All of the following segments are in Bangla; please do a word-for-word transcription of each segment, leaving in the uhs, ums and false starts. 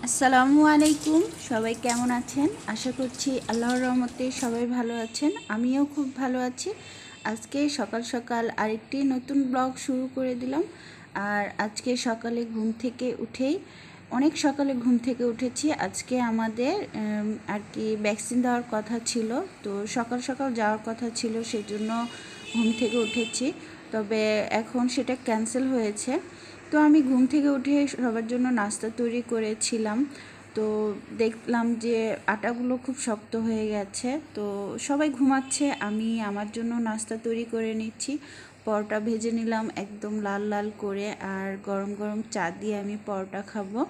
আসসালামু আলাইকুম। সবাই কেমন আছেন? আশা করছি আল্লাহর রহমতে সবাই ভালো আছেন। আমিও খুব ভালো আছি। আজকে সকাল সকাল আরেকটি নতুন ব্লগ শুরু করে দিলাম। আর আজকে সকালে ঘুম থেকে উঠেই অনেক সকালে ঘুম থেকে উঠেছি। আজকে আমাদের আর কি ভ্যাকসিন দেওয়ার কথা ছিল, তো সকাল সকাল যাওয়ার কথা ছিল, সেজন্য ঘুম থেকে উঠেছি। তবে এখন সেটা ক্যান্সেল হয়েছে। তো আমি ঘুম থেকে উঠে সবার জন্য নাস্তা তৈরি করেছিলাম। তো দেখলাম যে আটাগুলো খুব শক্ত হয়ে গেছে, তো সবাই ঘুমাচ্ছে, আমি আমার জন্য নাস্তা তৈরি করে নিচ্ছি। পরোটা ভেজে নিলাম একদম লাল লাল করে, আর গরম গরম চা দিয়ে আমি পরোটা খাবো।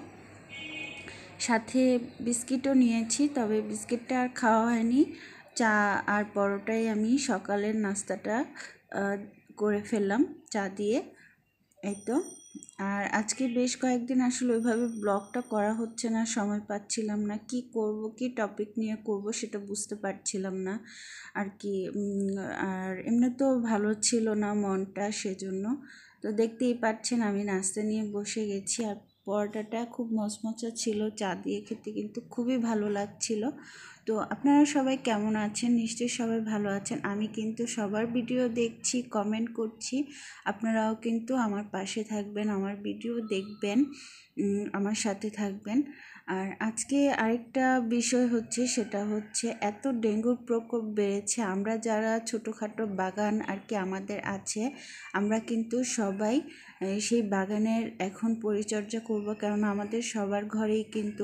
সাথে বিস্কিটও নিয়েছি, তবে বিস্কিটটা আর খাওয়া হয়নি। চা আর পরোটাই আমি সকালের নাস্তাটা করে ফেললাম চা দিয়ে। এই তো। আর আজকে বেশ কয়েকদিন আসলে ওইভাবে ব্লগটা করা হচ্ছে না, সময় পাচ্ছিলাম না, কি করব, কি টপিক নিয়ে করব সেটা বুঝতে পারছিলাম না আর কি। আর এমনি তো ভালো ছিল না মনটা, সেজন্য। তো দেখতেই পাচ্ছেন আমি নাস্তা নিয়ে বসে গেছি, আর পরোটাটা খুব মচমচা ছিল, চা দিয়ে খেতে কিন্তু খুবই ভালো লাগছিল। তো আপনারা সবাই কেমন আছেন? নিশ্চয়ই সবাই ভালো আছেন। আমি কিন্তু সবার ভিডিও দেখছি, কমেন্ট করছি। আপনারাও কিন্তু আমার পাশে থাকবেন, আমার ভিডিও দেখবেন, আমার সাথে থাকবেন। আর আজকে আরেকটা বিষয় হচ্ছে, সেটা হচ্ছে এত ডেঙ্গুর প্রকোপ বেড়েছে। আমরা যারা ছোটোখাটো বাগান আর কি আমাদের আছে, আমরা কিন্তু সবাই সেই বাগানের এখন পরিচর্যা করব, কারণ আমাদের সবার ঘরেই কিন্তু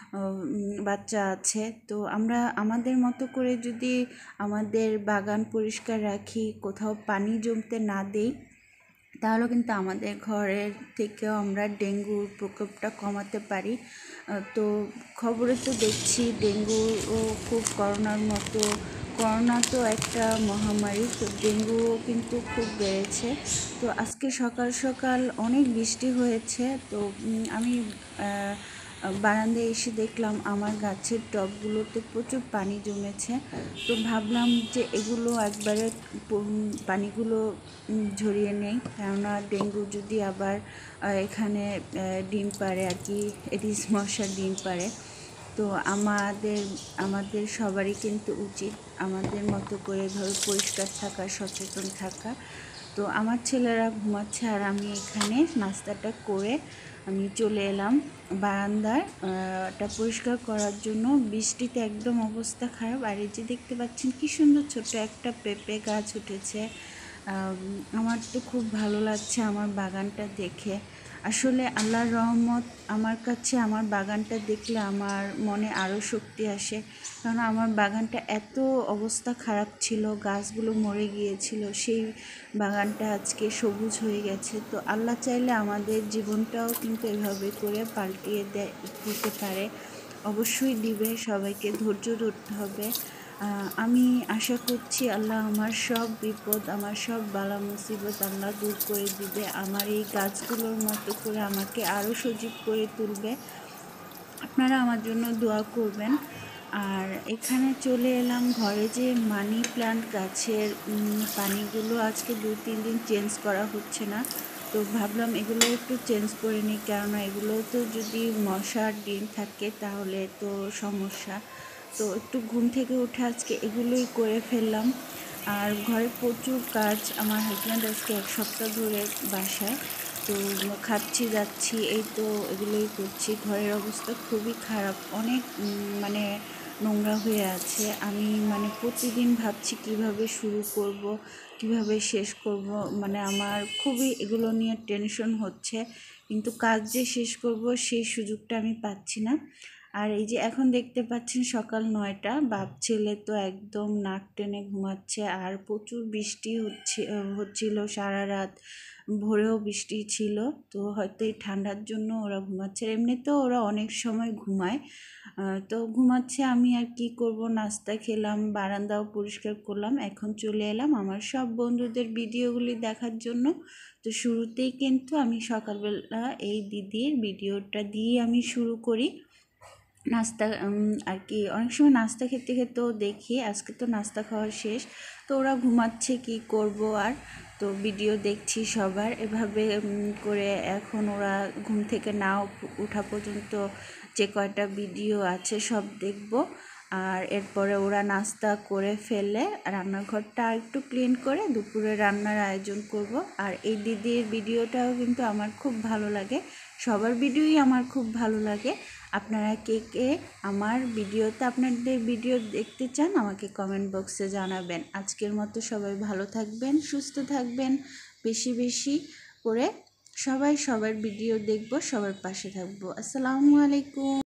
বাচ্চা আছে। তো আমরা আমাদের মতো করে যদি আমাদের বাগান পরিষ্কার রাখি, কোথাও পানি জমতে না দেই, তাহলে কিন্তু আমাদের ঘরের থেকেও আমরা ডেঙ্গুর প্রকোপটা কমাতে পারি। তো খবরে তো দেখছি ডেঙ্গু ও খুব করোনার মতো, করোনা তো একটা মহামারী, তো ডেঙ্গুও কিন্তু খুব বেড়েছে। তো আজকে সকাল সকাল অনেক বৃষ্টি হয়েছে, তো আমি বারান্দায় এসে দেখলাম আমার গাছের টবগুলোতে প্রচুর পানি জমেছে। তো ভাবলাম যে এগুলো একবারে পানিগুলো ঝরিয়ে নেই, কেননা ডেঙ্গু যদি আবার এখানে ডিম পাড়ে আর কি, এডিস মশা ডিম পাড়ে। তো আমাদের আমাদের সবারই কিন্তু উচিত আমাদের মতো করে এভাবে পরিষ্কার থাকা, সচেতন থাকা। তো আমার ছেলেরা ঘুমাচ্ছে, আর আমি এখানে নাস্তাটা করে আমি চলে এলাম বারান্দাটা পরিষ্কার করার জন্য। বৃষ্টিতে একদম অবস্থা খারাপ। আর এই যে দেখতে পাচ্ছেন কি সুন্দর ছোট্ট একটা পেঁপে গাছ উঠেছে। আমার তো খুব ভালো লাগছে আমার বাগানটা দেখে। আসলে আল্লাহর রহমত আমার কাছে, আমার বাগানটা দেখলে আমার মনে আরও শক্তি আসে, কারণ আমার বাগানটা এত অবস্থা খারাপ ছিল, গাছগুলো মরে গিয়েছিল, সেই বাগানটা আজকে সবুজ হয়ে গেছে। তো আল্লাহ চাইলে আমাদের জীবনটাও কিন্তু এভাবে করে পাল্টিয়ে দেয় দিতে পারে, অবশ্যই দিবে। সবাইকে ধৈর্য ধরতে হবে। আমি আশা করছি আল্লাহ আমার সব বিপদ, আমার সব বালা মুসিবত আল্লাহ দূর করে দিবে, আমার এই গাছগুলোর মতো করে আমাকে আরও সজীব করে তুলবে। আপনারা আমার জন্য দোয়া করবেন। আর এখানে চলে এলাম ঘরে, যে মানি প্ল্যান্ট গাছের পানিগুলো আজকে দুই তিন দিন চেঞ্জ করা হচ্ছে না, তো ভাবলাম এগুলো একটু চেঞ্জ করে নিই, কেননা এগুলো তো যদি মশার ডিম থাকে তাহলে তো সমস্যা। তো একটু ঘুম থেকে উঠে আজকে এগুলোই করে ফেললাম। আর ঘরে প্রচুর কাজ, আমার হাজব্যান্ড আজকে এক সপ্তাহ ধরে বাসায়, তো খাচ্ছি যাচ্ছি, এই তো এগুলোই করছি। ঘরের অবস্থা খুবই খারাপ, অনেক মানে নোংরা হয়ে আছে। আমি মানে প্রতিদিন ভাবছি কিভাবে শুরু করব, কিভাবে শেষ করব, মানে আমার খুবই এগুলো নিয়ে টেনশন হচ্ছে, কিন্তু কাজ যে শেষ করব সেই সুযোগটা আমি পাচ্ছি না। আর এই যে এখন দেখতে পাচ্ছেন সকাল নয়টা, বাপ ছেলে তো একদম নাক টেনে ঘুমাচ্ছে। আর প্রচুর বৃষ্টি হচ্ছে হচ্ছিল সারা রাত, ভোরেও বৃষ্টি ছিল, তো হয়তো এই ঠান্ডার জন্য ওরা ঘুমাচ্ছে। এমনিতেও ওরা অনেক সময় ঘুমায়, তো ঘুমাচ্ছে। আমি আর কি করব, নাস্তা খেলাম, বারান্দাও পরিষ্কার করলাম, এখন চলে এলাম আমার সব বন্ধুদের ভিডিওগুলি দেখার জন্য। তো শুরুতেই কিন্তু আমি সকালবেলা এই দিদির ভিডিওটা দিয়ে আমি শুরু করি। নাস্তা আর কি অনেক সময় নাস্তা খেতে খেতেও দেখি। আজকে তো নাস্তা খাওয়া শেষ, তো ওরা ঘুমাচ্ছে, কি করব আর, তো ভিডিও দেখছি সবার এভাবে করে। এখন ওরা ঘুম থেকে না ওঠা পর্যন্ত যে কয়টা ভিডিও আছে সব দেখব। আর এরপরে ওরা নাস্তা করে ফেলে রান্নাঘরটা একটু ক্লিন করে দুপুরে রান্নার আয়োজন করব। আর এই দিদির ভিডিওটাও কিন্তু আমার খুব ভালো লাগে, সবার ভিডিওই আমার খুব ভালো লাগে। আপনারা কে কে আমার ভিডিওতে আপনাদের ভিডিও দেখতে চান আমাকে কমেন্ট বক্সে জানাবেন। আজকের মতো সবাই ভালো থাকবেন, সুস্থ থাকবেন, বেশি বেশি করে সবাই সবার ভিডিও দেখব, সবার পাশে থাকবো। আসসালামু আলাইকুম।